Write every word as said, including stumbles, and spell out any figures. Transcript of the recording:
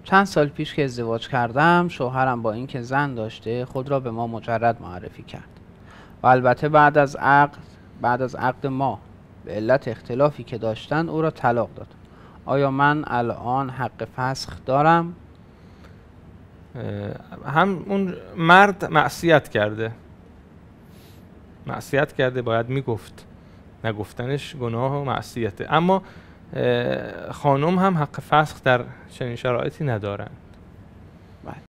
چند سال پیش که ازدواج کردم، شوهرم با اینکه زن داشته خود را به ما مجرد معرفی کرد و البته بعد از عقد بعد از عقد ما به علت اختلافی که داشتن او را طلاق داد. آیا من الان حق فسخ دارم؟ هم اون مرد معصیت کرده معصیت کرده باید میگفت، نگفتنش گناه و معصیته، اما خانم هم حق فسخ در چنین شرایطی ندارن.